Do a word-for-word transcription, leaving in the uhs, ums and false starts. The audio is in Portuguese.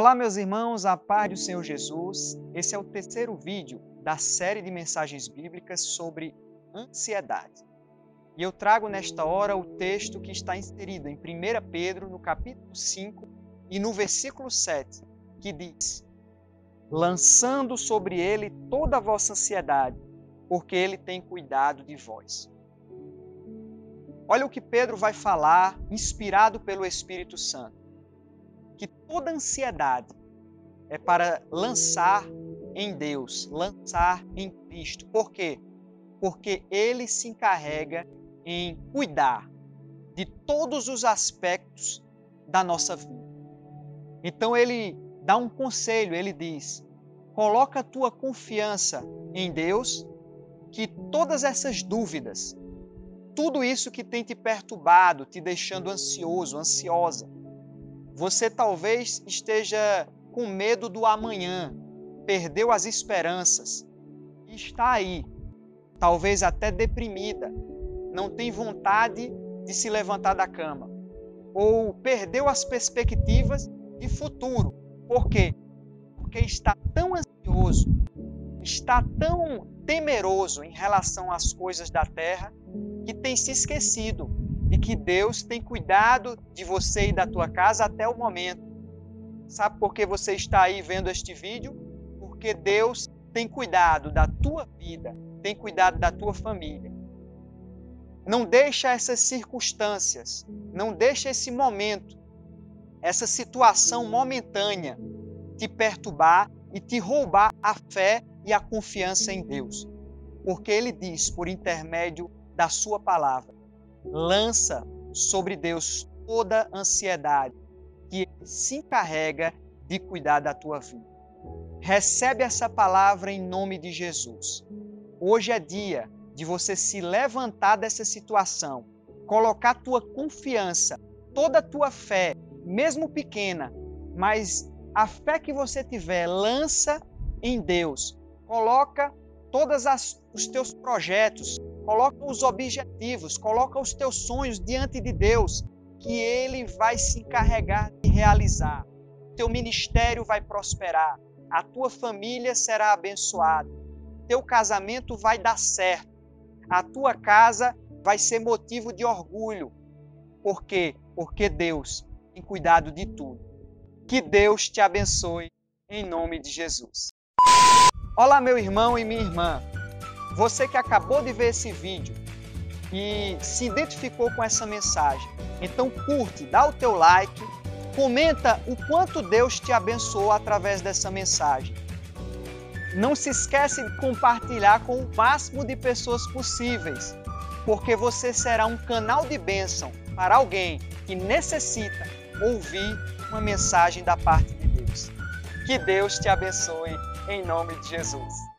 Olá, meus irmãos, a paz do Senhor Jesus. Esse é o terceiro vídeo da série de mensagens bíblicas sobre ansiedade. E eu trago nesta hora o texto que está inserido em primeira Pedro, no capítulo cinco e no versículo sete, que diz: lançando sobre ele toda a vossa ansiedade, porque ele tem cuidado de vós. Olha o que Pedro vai falar, inspirado pelo Espírito Santo. Que toda ansiedade é para lançar em Deus, lançar em Cristo. Por quê? Porque Ele se encarrega em cuidar de todos os aspectos da nossa vida. Então Ele dá um conselho, Ele diz: coloca a tua confiança em Deus, que todas essas dúvidas, tudo isso que tem te perturbado, te deixando ansioso, ansiosa, você talvez esteja com medo do amanhã, perdeu as esperanças e está aí, talvez até deprimida, não tem vontade de se levantar da cama, ou perdeu as perspectivas de futuro. Por quê? Porque está tão ansioso, está tão temeroso em relação às coisas da terra, que tem se esquecido de que Deus tem cuidado de você e da tua casa até o momento. Sabe por que você está aí vendo este vídeo? Porque Deus tem cuidado da tua vida, tem cuidado da tua família. Não deixa essas circunstâncias, não deixa esse momento, essa situação momentânea te perturbar e te roubar a fé e a confiança em Deus. Porque Ele diz, por intermédio da sua palavra, lança sobre Deus toda ansiedade, que Ele se encarrega de cuidar da tua vida. Recebe essa palavra em nome de Jesus. Hoje é dia de você se levantar dessa situação, colocar tua confiança, toda a tua fé, mesmo pequena, mas a fé que você tiver, lança em Deus. Coloca todos os teus projetos, coloca os objetivos, coloca os teus sonhos diante de Deus, que Ele vai se encarregar de realizar. Teu ministério vai prosperar, a tua família será abençoada, teu casamento vai dar certo, a tua casa vai ser motivo de orgulho. Por quê? Porque Deus tem cuidado de tudo. Que Deus te abençoe, em nome de Jesus. Olá, meu irmão e minha irmã. Você que acabou de ver esse vídeo e se identificou com essa mensagem, então curte, dá o teu like, comenta o quanto Deus te abençoou através dessa mensagem. Não se esquece de compartilhar com o máximo de pessoas possíveis, porque você será um canal de bênção para alguém que necessita ouvir uma mensagem da parte de Deus. Que Deus te abençoe em nome de Jesus.